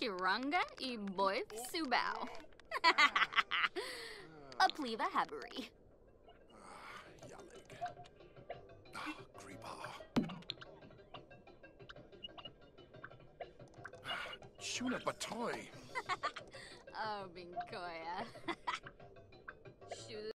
Kiranga I Boif Subao. A Pliva Habari. Yalig. Gripa. Shuna Batoy. Oh, Binkoya. Shoot.